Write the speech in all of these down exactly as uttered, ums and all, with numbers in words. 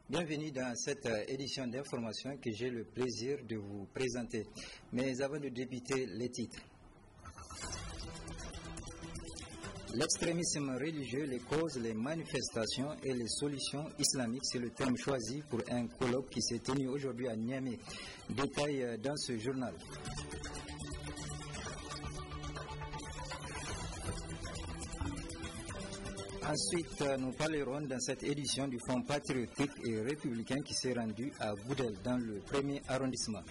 Bienvenue dans cette édition d'information que j'ai le plaisir de vous présenter. Mais avant de débuter les titres. L'extrémisme religieux, les causes, les manifestations et les solutions islamiques, c'est le thème choisi pour un colloque qui s'est tenu aujourd'hui à Niamey. Détail dans ce journal. Ensuite, nous parlerons dans cette édition du Fonds patriotique et républicain qui s'est rendu à Goudel, dans le premier arrondissement.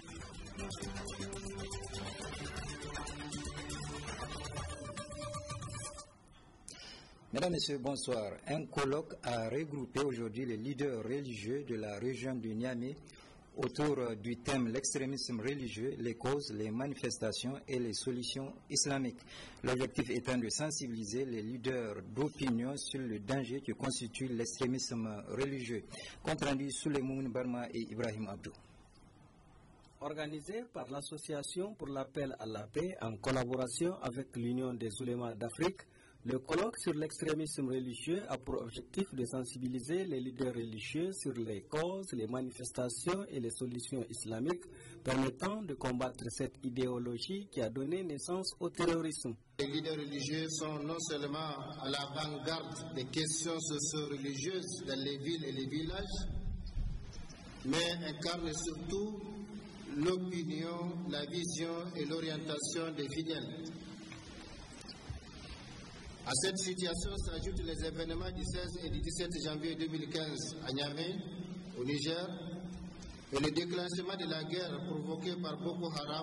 Mesdames, Messieurs, bonsoir. Un colloque a regroupé aujourd'hui les leaders religieux de la région de Niamey autour du thème l'extrémisme religieux, les causes, les manifestations et les solutions islamiques. L'objectif étant de sensibiliser les leaders d'opinion sur le danger que constitue l'extrémisme religieux. Compte rendu Souleymane Barma et Ibrahim Abdou. Organisé par l'Association pour l'appel à la paix en collaboration avec l'Union des oulémas d'Afrique, le colloque sur l'extrémisme religieux a pour objectif de sensibiliser les leaders religieux sur les causes, les manifestations et les solutions islamiques permettant de combattre cette idéologie qui a donné naissance au terrorisme. Les leaders religieux sont non seulement à l'avant-garde des questions socio-religieuses dans les villes et les villages, mais incarnent surtout l'opinion, la vision et l'orientation des fidèles. À cette situation s'ajoutent les événements du seize et du dix-sept janvier deux mille quinze à Niamey, au Niger, et le déclenchement de la guerre provoquée par Boko Haram.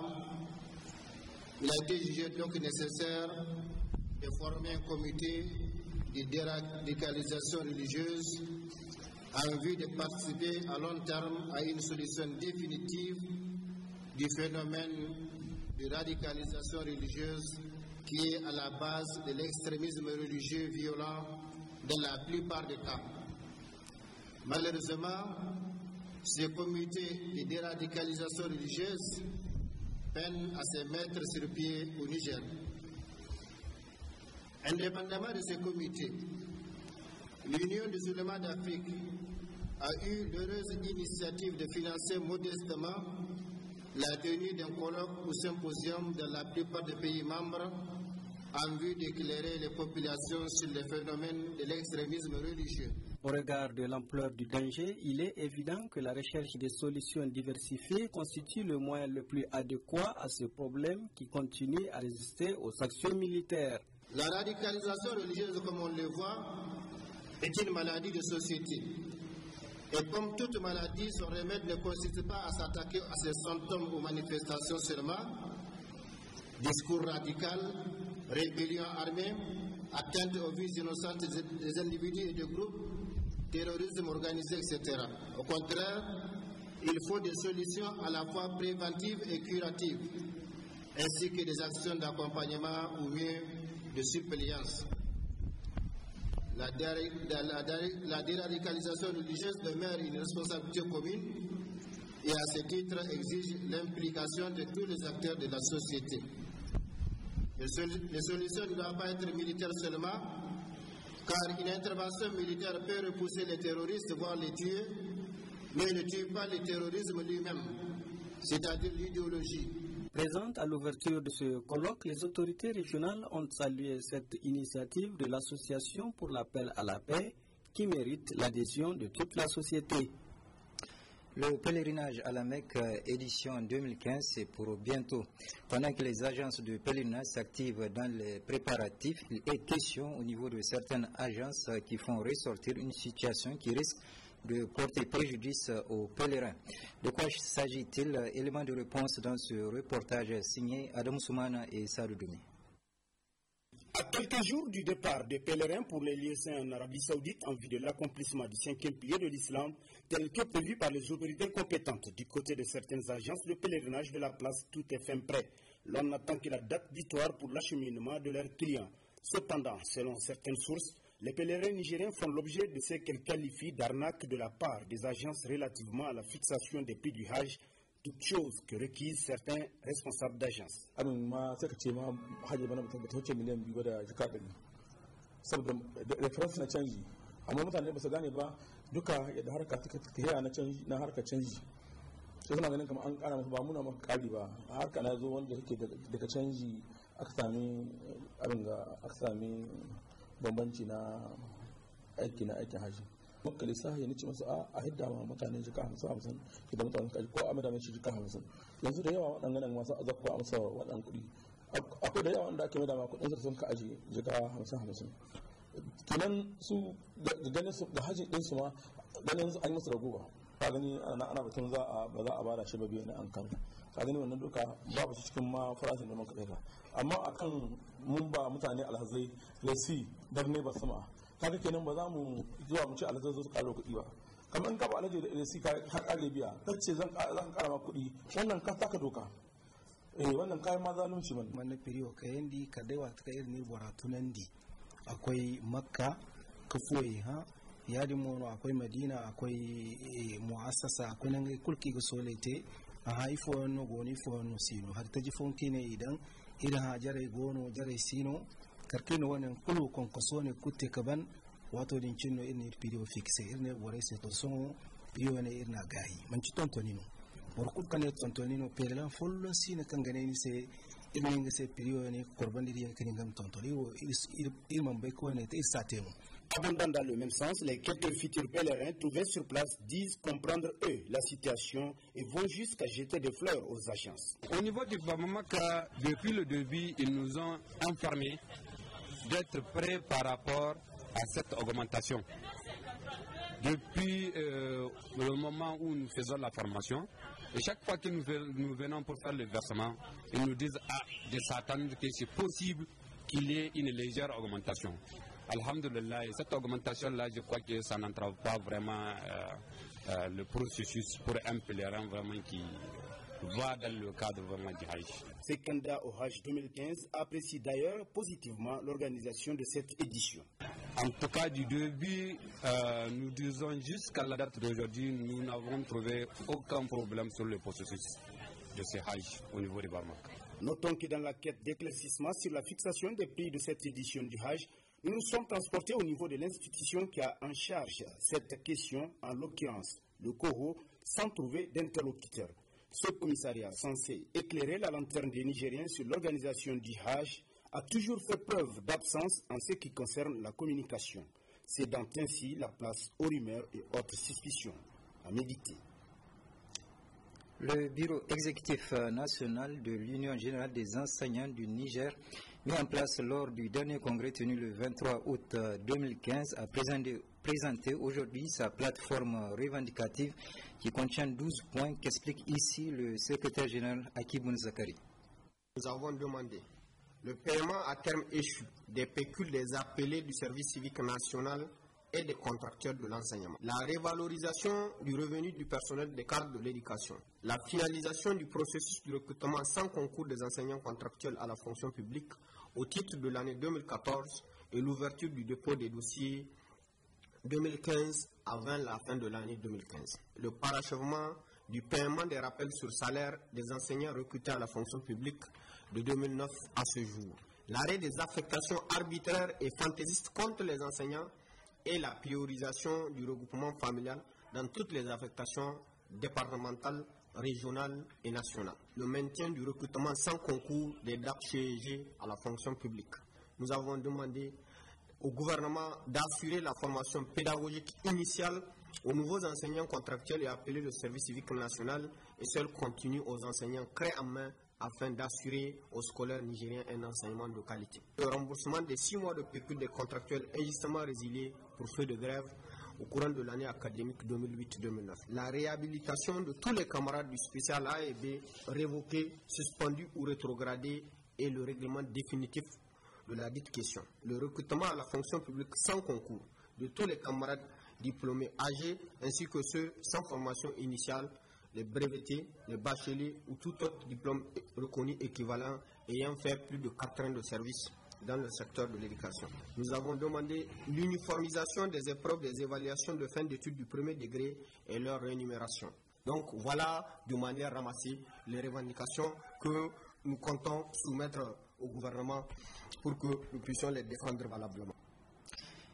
Il a été jugé donc nécessaire de former un comité de déradicalisation religieuse en vue de participer à long terme à une solution définitive du phénomène de radicalisation religieuse qui est à la base de l'extrémisme religieux violent dans la plupart des cas. Malheureusement, ce comité de déradicalisation religieuse peine à se mettre sur pied au Niger. Indépendamment de ce comité, l'Union des oulémas d'Afrique a eu l'heureuse initiative de financer modestement la tenue d'un colloque ou symposium dans la plupart des pays membres en vue d'éclairer les populations sur les phénomènes de l'extrémisme religieux. Au regard de l'ampleur du danger, il est évident que la recherche des solutions diversifiées constitue le moyen le plus adéquat à ce problème qui continue à résister aux actions militaires. La radicalisation religieuse, comme on le voit, est une maladie de société. Et comme toute maladie, son remède ne consiste pas à s'attaquer à ses symptômes ou manifestations seulement. Discours radical, rébellion armée, atteinte aux vies innocentes des individus et des groupes, terrorisme organisé, et cetera. Au contraire, il faut des solutions à la fois préventives et curatives, ainsi que des actions d'accompagnement ou mieux de suppléance. La, la, la déradicalisation religieuse demeure une responsabilité commune et à ce titre exige l'implication de tous les acteurs de la société. Les, sol les solutions ne doivent pas être militaires seulement, car une intervention militaire peut repousser les terroristes, voire les tuer, mais ne tue pas le terrorisme lui-même, c'est-à-dire l'idéologie. Présente à l'ouverture de ce colloque, les autorités régionales ont salué cette initiative de l'Association pour l'appel à la paix qui mérite l'adhésion de toute la société. Le pèlerinage à la Mecque édition deux mille quinze, c'est pour bientôt. Pendant que les agences de pèlerinage s'activent dans les préparatifs, il est question au niveau de certaines agences qui font ressortir une situation qui risque de porter préjudice aux pèlerins. De quoi s'agit-il? Élément de réponse dans ce reportage signé Adam Soumana et Sadou Doumi. À quelques jours du départ des pèlerins pour les lieux saints en Arabie Saoudite en vue de l'accomplissement du cinquième pilier de l'islam, tel que prévu par les autorités compétentes du côté de certaines agences de pèlerinage de la place, tout est fin prêt. L'on n'attend que la date butoir pour l'acheminement de leurs clients. Cependant, selon certaines sources, les pèlerins nigériens font l'objet de ce qu'elles qualifient d'arnaque de la part des agences relativement à la fixation des prix du Hajj, toute chose que requisent certains responsables d'agences. amma mutane ba su gane ba duka yadda harka ta tafiya na canji na harka canji sai suna ganin kamar an kara masa ba muna maka kari ba a harka na zo wanda yake daga canji aka sami abin ga aka sami bambanci na aiki na aikin haji maka lissafi ya nace masa a hidda ma mutane jika hamsin hamsin idan mutane kaji ko a madama shi jika hamsin yanzu da yawa waɗannan masu azabko a masa waɗannan kuɗi akwai da yawa wanda ake mai dama kuɗin sun ka aji jika hamsin hamsin kenan su da ganin su da hajji ɗinsu ma ganin an yi musu raguwa ka gani ana ana batun za a ba za a bada shi ba biyu na an kan ka gani wannan duka babu shi cikin ma farashin da muka ɗaya amma akan mun ba mutane alhazai lesi dar ne ba sama kaga kenan ba za mu zuwa mu ci alhazai su ƙaro kuɗi ba kamar in ka ba alhaji da lesi ka har ƙare biya ce zan ƙara ma kuɗi wannan ka taka doka eh wannan kayan ma zalunci man man periyo kayan di ka daiwa ta irin ne boratunan di akwai makka kafoyi ha yadi mono akwai madina akwai muassasa akwai nan kulki ga solete a haifo no goni fo no sino har taji fonki ne idan idan ha jare gono jare sino karkino wannan kulu kon kaso ne kutte kaban wato din cinno irin periyo fixe irin bore se to so periyo ne irin gahi man ci tontonino bor kul kan tontonino perelan follon sino kan gane ni se irin se periyo ne korbandiri kan ngam tontoni o il man be ko ne te satemo. Abondant dans le même sens, les quelques futurs pèlerins trouvés sur place disent comprendre eux la situation et vont jusqu'à jeter des fleurs aux agences. Au niveau du Bamamaka, depuis le début, ils nous ont informés d'être prêts par rapport à cette augmentation. Depuis euh, le moment où nous faisons la formation, et chaque fois que nous, nous venons pour faire le versement, ils nous disent ah, de s'attendre que c'est possible qu'il y ait une légère augmentation. Alhamdulillah, cette augmentation-là, je crois que ça n'entrave pas vraiment euh, euh, le processus pour un pèlerin vraiment qui va dans le cadre vraiment du Hajj. Ce candidat au Hajj deux mille quinze apprécie d'ailleurs positivement l'organisation de cette édition. En tout cas, du début, euh, nous disons jusqu'à la date d'aujourd'hui, nous n'avons trouvé aucun problème sur le processus de ce Hajj au niveau du Bamako. Notons que dans la quête d'éclaircissement sur la fixation des prix de cette édition du Hajj, nous nous sommes transportés au niveau de l'institution qui a en charge cette question, en l'occurrence le C O H O, sans trouver d'interlocuteur. Ce commissariat, censé éclairer la lanterne des Nigériens sur l'organisation du Hajj, a toujours fait preuve d'absence en ce qui concerne la communication, cédant ainsi la place aux rumeurs et autres suspicions. À méditer. Le bureau exécutif national de l'Union générale des enseignants du Niger, mis en place lors du dernier congrès tenu le vingt-trois août deux mille quinze, a présenté, présenté aujourd'hui sa plateforme revendicative qui contient douze points qu'explique ici le secrétaire général Akiboun Zakari. Nous avons demandé le paiement à terme échu des pécules des appelés du service civique national et des contracteurs de l'enseignement, la révalorisation du revenu du personnel des cadres de l'éducation, la finalisation du processus de recrutement sans concours des enseignants contractuels à la fonction publique au titre de l'année deux mille quatorze et l'ouverture du dépôt des dossiers deux mille quinze avant la fin de l'année deux mille quinze. Le parachèvement du paiement des rappels sur salaire des enseignants recrutés à la fonction publique de deux mille neuf à ce jour. L'arrêt des affectations arbitraires et fantaisistes contre les enseignants et la priorisation du regroupement familial dans toutes les affectations départementales, régionales et nationales. Le maintien du recrutement sans concours des D A P C E G à la fonction publique. Nous avons demandé au gouvernement d'assurer la formation pédagogique initiale aux nouveaux enseignants contractuels et appelés le service civique national et celle continue aux enseignants clés en main afin d'assurer aux scolaires nigériens un enseignement de qualité. Le remboursement des six mois de pécule des contractuels injustement résiliés pour feu de grève au courant de l'année académique deux mille huit deux mille neuf. La réhabilitation de tous les camarades du spécial A et B révoqués, suspendus ou rétrogradés et le règlement définitif de la dite question. Le recrutement à la fonction publique sans concours de tous les camarades diplômés âgés ainsi que ceux sans formation initiale, les brevetés, les bacheliers ou tout autre diplôme reconnu équivalent ayant fait plus de quatre ans de service dans le secteur de l'éducation. Nous avons demandé l'uniformisation des épreuves des évaluations de fin d'études du premier degré et leur rémunération. Donc voilà, de manière ramassée, les revendications que nous comptons soumettre au gouvernement pour que nous puissions les défendre valablement.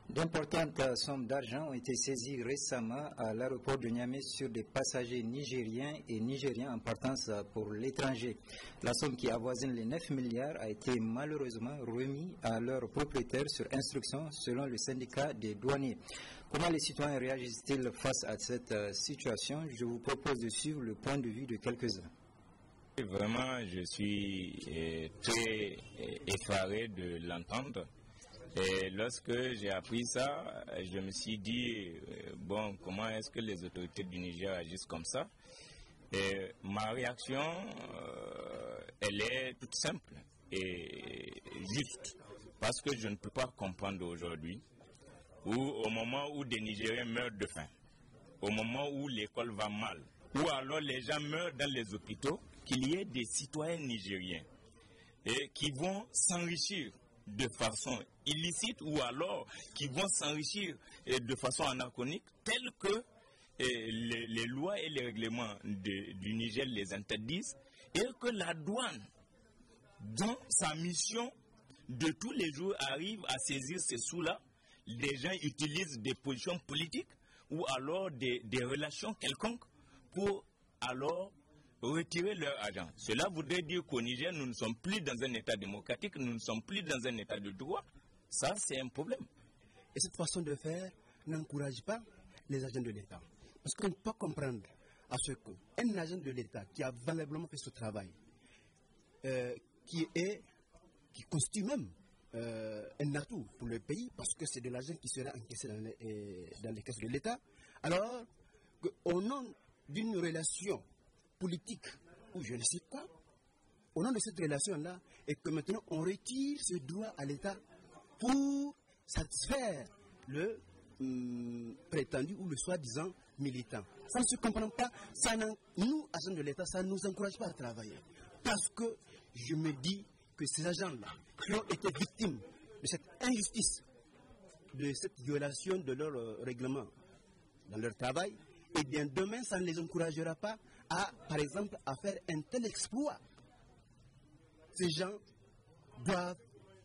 D'importantes sommes d'argent ont été saisies récemment à l'aéroport de Niamey sur des passagers nigériens et nigériens en partance pour l'étranger. La somme qui avoisine les neuf milliards a été malheureusement remise à leurs propriétaires sur instruction selon le syndicat des douaniers. Comment les citoyens réagissent-ils face à cette situation? Je vous propose de suivre le point de vue de quelques-uns. Vraiment, je suis euh, très euh, effaré de l'entendre. Et lorsque j'ai appris ça, je me suis dit, euh, bon, comment est-ce que les autorités du Niger agissent comme ça? Et ma réaction, euh, elle est toute simple et juste. Parce que je ne peux pas comprendre aujourd'hui, où au moment où des Nigériens meurent de faim, au moment où l'école va mal, ou alors les gens meurent dans les hôpitaux, qu'il y ait des citoyens nigériens et qui vont s'enrichir de façon illicite ou alors qui vont s'enrichir de façon anachronique, telles que les, les lois et les règlements de, du Niger les interdisent, et que la douane, dont sa mission de tous les jours arrive à saisir ces sous-là, les gens utilisent des positions politiques ou alors des, des relations quelconques pour alors retirer leur argent. Cela voudrait dire qu'au Niger, nous ne sommes plus dans un état démocratique, nous ne sommes plus dans un état de droit. Ça, c'est un problème. Et cette façon de faire n'encourage pas les agents de l'État. Parce qu'on peut comprendre à ce qu'un agent de l'État qui a valablement fait ce travail, euh, qui est, qui constitue même euh, un atout pour le pays, parce que c'est de l'argent qui sera encaissé dans les, euh, dans les caisses de l'État, alors qu'au nom d'une relation politique, ou je ne sais pas, au nom de cette relation-là, et que maintenant on retire ce droit à l'État pour satisfaire le hum, prétendu ou le soi-disant militant. Ça ne se comprend pas. Ça nous, agents de l'État, ça ne nous encourage pas à travailler. Parce que je me dis que ces agents-là, qui ont été victimes de cette injustice, de cette violation de leur euh, règlement dans leur travail, eh bien demain, ça ne les encouragera pas à, par exemple, à faire un tel exploit. Ces gens doivent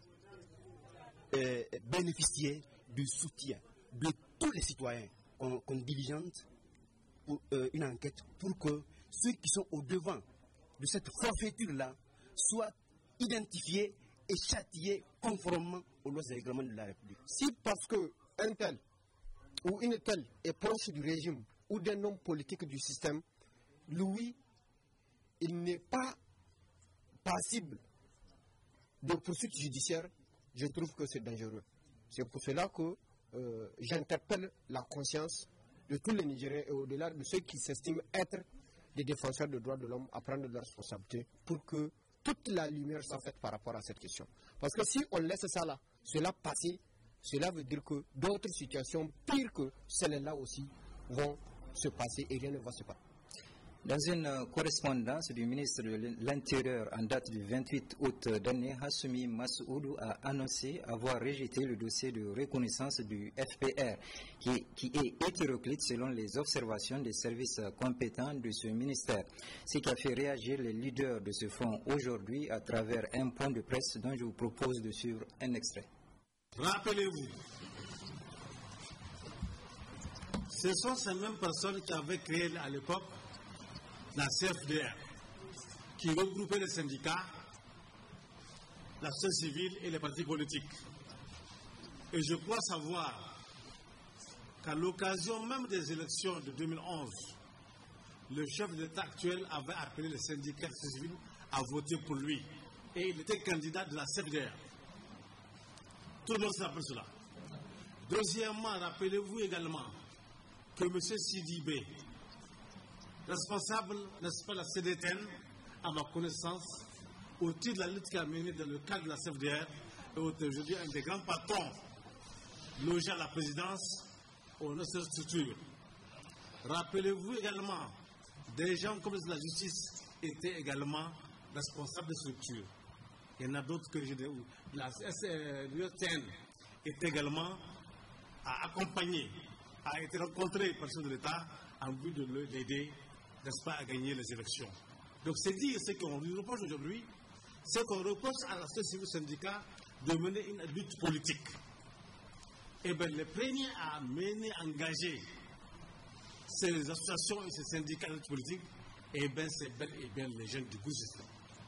euh, bénéficier du soutien de tous les citoyens qu'on qu'on diligente pour euh, une enquête pour que ceux qui sont au devant de cette forfaiture-là soient identifiés et châtiés conformément aux lois et règlements de la République. Si parce qu'un tel ou une telle est proche du régime ou d'un homme politique du système, lui, il n'est pas passible de poursuites judiciaires, je trouve que c'est dangereux. C'est pour cela que euh, j'interpelle la conscience de tous les Nigériens et au-delà de ceux qui s'estiment être des défenseurs des droits de l'homme à prendre leurs responsabilités pour que toute la lumière soit faite par rapport à cette question. Parce que si on laisse ça là, cela passer, cela veut dire que d'autres situations pires que celles-là aussi vont se passer et rien ne va se passer. Dans une correspondance du ministre de l'Intérieur en date du vingt-huit août dernier, Hassoumi Massoudou a annoncé avoir rejeté le dossier de reconnaissance du F P R qui, qui est hétéroclite selon les observations des services compétents de ce ministère. Ce qui a fait réagir les leaders de ce front aujourd'hui à travers un point de presse dont je vous propose de suivre un extrait. Rappelez-vous, ce sont ces mêmes personnes qui avaient créé à l'époque la C F D R, qui regroupait les syndicats, la société civile et les partis politiques. Et je crois savoir qu'à l'occasion même des élections de deux mille onze, le chef d'État actuel avait appelé les syndicats civils à voter pour lui. Et il était candidat de la C F D R. Tout le monde se rappelle cela. Deuxièmement, rappelez-vous également que M. Sidibé, responsable, n'est-ce pas, la C D T N, à ma connaissance, au titre de la lutte qu'il a menée dans le cadre de la C F D R, est aujourd'hui un des grands patrons logés à la présidence aux notre structure. Rappelez-vous également, des gens comme la justice étaient également responsables de structures. Il y en a d'autres que je dis. La l'U T N est également à accompagner, a été rencontré par le de l'État en vue de l'aider, n'est-ce pas, à gagner les élections. Donc c'est dire ce qu'on lui reproche aujourd'hui, c'est qu'on reproche à la société civile syndicat de mener une lutte politique. eh bien, les premiers à mener, engager ces associations et ces syndicats politiques, eh bien, c'est bel et bien les jeunes du Gougistan.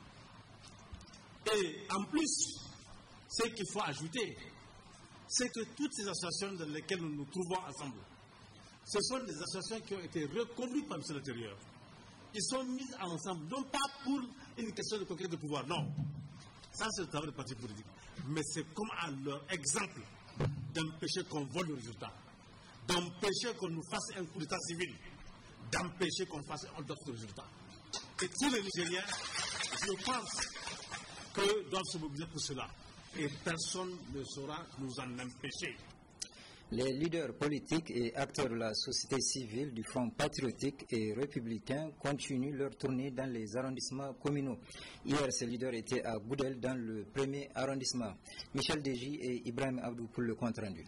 Et en plus, ce qu'il faut ajouter, c'est que toutes ces associations dans lesquelles nous nous trouvons ensemble, ce sont des associations qui ont été reconduites par le ministère de l'Intérieur. Ils sont mis ensemble, non pas pour une question de conquête de pouvoir, non. Ça, c'est le travail des partis politiques. Mais c'est comme à leur exemple d'empêcher qu'on vole le résultat, d'empêcher qu'on nous fasse un coup d'état civil, d'empêcher qu'on fasse un autre résultat. Et tous les Nigériens, je pense, que doivent se mobiliser pour cela. Et personne ne saura nous en empêcher. Les leaders politiques et acteurs de la société civile du Front patriotique et républicain continuent leur tournée dans les arrondissements communaux. Hier, ces leaders étaient à Goudel dans le premier arrondissement. Michel Deji et Ibrahim Abdou pour le compte-rendu.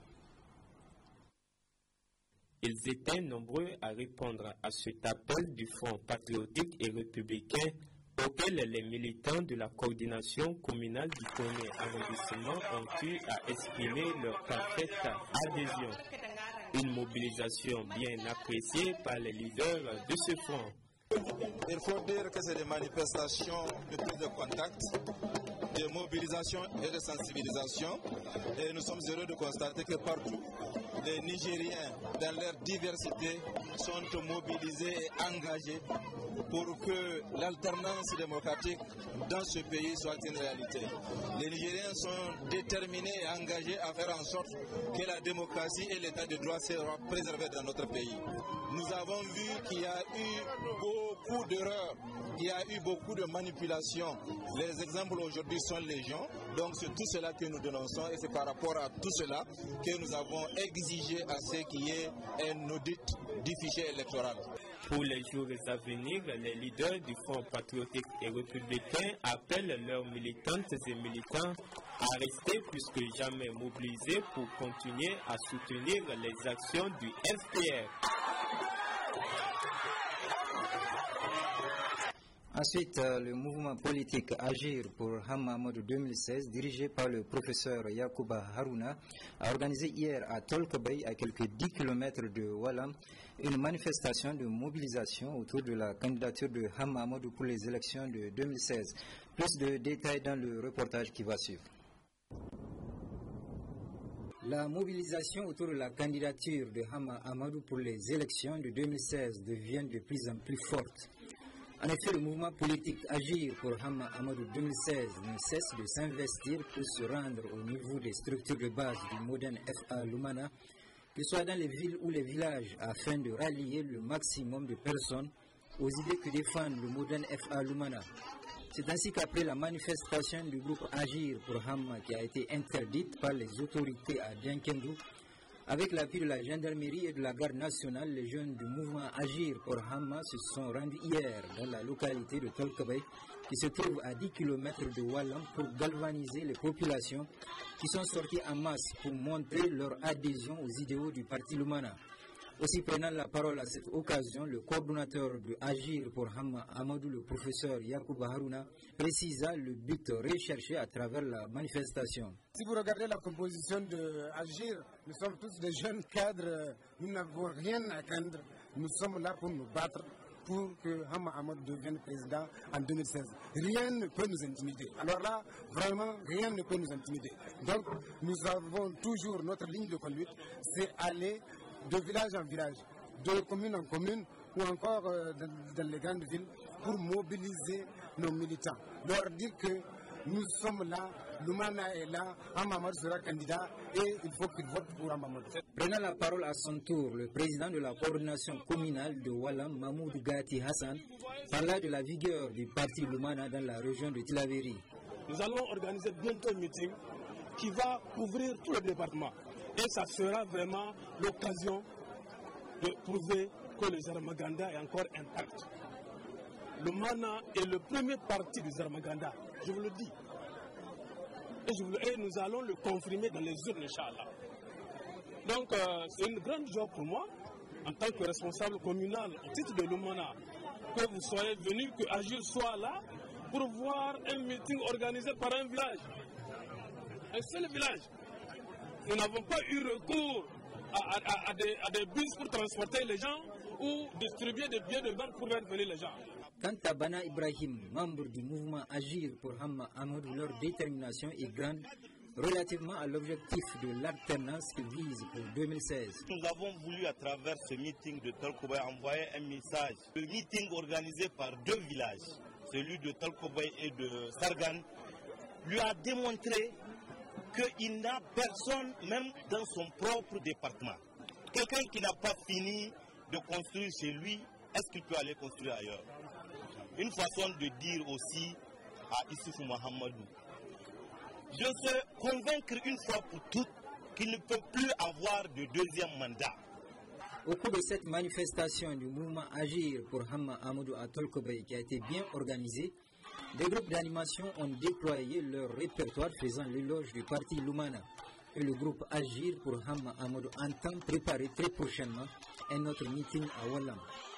Ils étaient nombreux à répondre à cet appel du Front patriotique et républicain auquel les militants de la coordination communale du premier arrondissement ont eu à exprimer leur parfaite adhésion. Une mobilisation bien appréciée par les leaders de ce front. Il faut dire que c'est des manifestations de prise de contact, de mobilisation et de sensibilisation. Et nous sommes heureux de constater que partout, les Nigériens, dans leur diversité, sont mobilisés et engagés pour que l'alternance démocratique dans ce pays soit une réalité. Les Nigériens sont déterminés et engagés à faire en sorte que la démocratie et l'état de droit soient préservés dans notre pays. Nous avons vu qu'il y a eu beaucoup d'erreurs, il y a eu beaucoup de manipulations. Les exemples aujourd'hui sont légion. Donc c'est tout cela que nous dénonçons et c'est par rapport à tout cela que nous avons exigé à ce qu'il y ait un audit du fichier électoral. Pour les jours à venir, les leaders du Front patriotique et républicain appellent leurs militantes et militants à rester plus que jamais mobilisés pour continuer à soutenir les actions du F P R. Ensuite, le mouvement politique Agir pour Hamma Amadou deux mille seize, dirigé par le professeur Yacouba Harouna, a organisé hier à Tolkabay, à quelques dix kilomètres de Walam, une manifestation de mobilisation autour de la candidature de Hamma Amadou pour les élections de deux mille seize. Plus de détails dans le reportage qui va suivre. La mobilisation autour de la candidature de Hamma Amadou pour les élections de deux mille seize devient de plus en plus forte. En effet, le mouvement politique Agir pour Hamma Amadou deux mille seize ne cesse de s'investir pour se rendre au niveau des structures de base du moderne F A Lumana, que ce soit dans les villes ou les villages, afin de rallier le maximum de personnes aux idées que défendent le moderne F A Lumana. C'est ainsi qu'après la manifestation du groupe Agir pour Hamma qui a été interdite par les autorités à Diankendou, avec l'appui de la gendarmerie et de la garde nationale, les jeunes du mouvement Agir pour Hamma se sont rendus hier dans la localité de Tolkabay, qui se trouve à dix kilomètres de Walam, pour galvaniser les populations qui sont sorties en masse pour montrer leur adhésion aux idéaux du parti Lumana. Aussi prenant la parole à cette occasion, le coordonnateur de Agir pour Hamma Amadou, le professeur Yacouba Harouna, précisa le but recherché à travers la manifestation. Si vous regardez la composition de Agir, nous sommes tous des jeunes cadres, nous n'avons rien à craindre, nous sommes là pour nous battre pour que Hamma Amadou devienne président en deux mille seize. Rien ne peut nous intimider. Alors là, vraiment, rien ne peut nous intimider. Donc, nous avons toujours notre ligne de conduite, c'est aller de village en village, de commune en commune ou encore euh, dans, dans les grandes villes pour mobiliser nos militants. Leur dire que nous sommes là, Lumana est là, Hamma Amadou sera candidat et il faut qu'il vote pour Hamma Amadou. Prenant la parole à son tour, le président de la coordination communale de Walam, Mahmoud Gati Hassan, parla de la vigueur du parti Lumana dans la région de Tilaveri. Nous allons organiser bientôt un meeting qui va couvrir tout le département. Et ça sera vraiment l'occasion de prouver que le Zarmaganda est encore intact. Le Mana est le premier parti du Zarmaganda, je vous le dis. Et, je vous le, et nous allons le confirmer dans les urnes, Inch'Allah. Donc euh, c'est une grande joie pour moi, en tant que responsable communal, au titre de l'Umana, que vous soyez venus, que Agir soit là, pour voir un meeting organisé par un village. Un seul village. nous n'avons pas eu recours à, à, à, des, à des bus pour transporter les gens ou distribuer des billets de banque pour faire venir les gens. Quant à Bana Ibrahim, membre du mouvement Agir pour Hamma Amadou, leur détermination est grande relativement à l'objectif de l'alternance qu'ils visent pour deux mille seize. Nous avons voulu à travers ce meeting de Tolkoboy envoyer un message. Le meeting organisé par deux villages, celui de Tolkoboy et de Sargan, lui a démontré qu'il n'a personne, même dans son propre département. Quelqu'un qui n'a pas fini de construire chez lui, est-ce qu'il peut aller construire ailleurs? Une façon de dire aussi à Issoufou Mahamadou de se convaincre une fois pour toutes qu'il ne peut plus avoir de deuxième mandat. Au cours de cette manifestation du mouvement Agir pour Hamma Amadou à Tolkoboy qui a été bien organisée, des groupes d'animation ont déployé leur répertoire faisant l'éloge du parti Lumana. Et le groupe Agir pour Hamma Amadou entend préparer très prochainement un autre meeting à Wallam.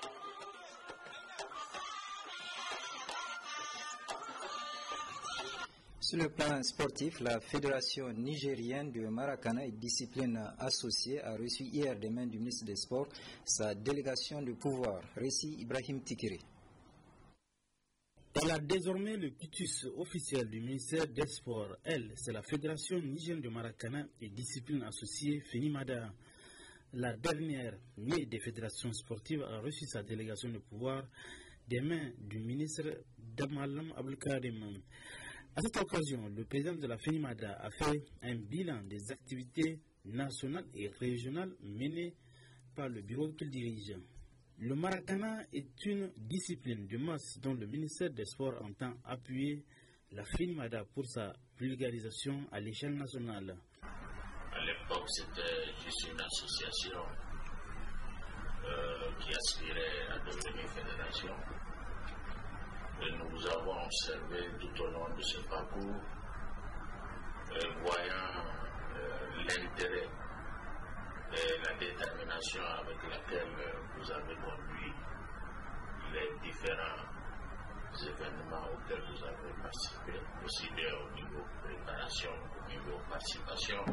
Sur le plan sportif, la Fédération nigérienne de Maracana et discipline associée a reçu hier des mains du ministre des Sports sa délégation de pouvoir. Récit Ibrahim Tikiri. Elle a désormais le quitus officiel du ministère des Sports. Elle, c'est la Fédération nigérienne de Maracana et discipline associée Fenimada. La dernière née des fédérations sportives a reçu sa délégation de pouvoir des mains du ministre Damalam Abdelkarim. À cette occasion, le président de la Fenimada a fait un bilan des activités nationales et régionales menées par le bureau qu'il dirige. Le Maracana est une discipline de masse dont le ministère des Sports entend appuyer la Fenimada pour sa vulgarisation à l'échelle nationale. À l'époque, c'était juste une association euh, qui aspirait à devenir fédération. Et nous avons observé tout au long de ce parcours, euh, voyant euh, l'intérêt et la détermination avec laquelle vous avez conduit les différents événements auxquels vous avez participé, aussi bien au niveau préparation, au niveau participation.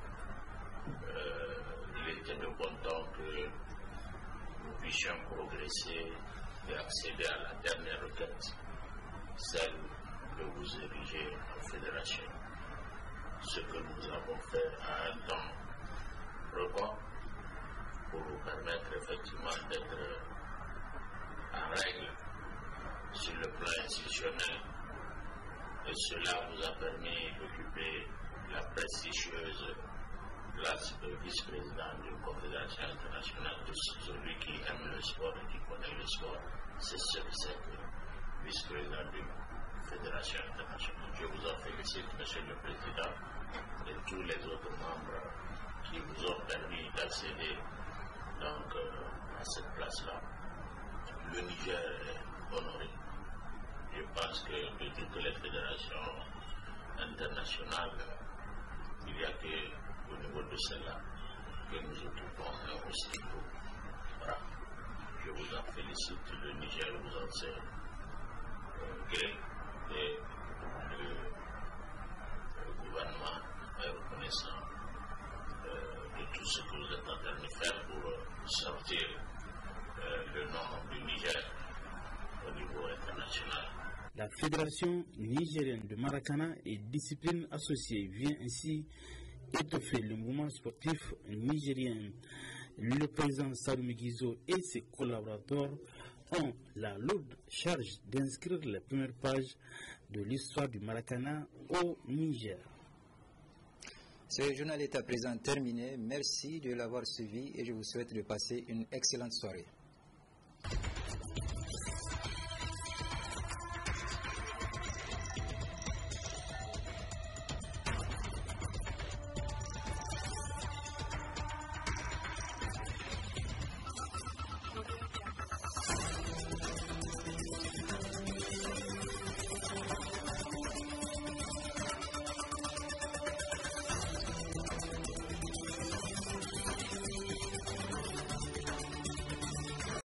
Euh, il était de bon temps que nous puissions progresser et accéder à la dernière requête, celle de vous ériger en fédération. Ce que nous avons fait à un temps record pour vous permettre effectivement d'être en règle sur le plan institutionnel, et cela vous a permis d'occuper la prestigieuse place de vice-président d'une confédération internationale. Celui qui aime le sport et qui connaît le sport, c'est ce que c'est que vice-président d'une fédération internationale. Je vous en félicite, Monsieur le Président, et tous les autres membres qui vous ont permis d'accéder donc euh, à cette place-là. Le Niger est honoré. Je pense que de toutes les fédérations internationales, il n'y a que au niveau de celle-là que nous occupons un aussi beau rang. Je vous en félicite, le Niger vous en sait euh, gré et le, le gouvernement est reconnaissant euh, de tout ce que vous êtes en train de faire pour euh, sortir euh, le nom du Niger au niveau international. La Fédération nigérienne de Maracana et discipline associée vient ainsi étoffer le mouvement sportif nigérien. Le président Salou Mikizo et ses collaborateurs ont la lourde charge d'inscrire les premières pages de l'histoire du Maracana au Niger. Ce journal est à présent terminé. Merci de l'avoir suivi et je vous souhaite de passer une excellente soirée.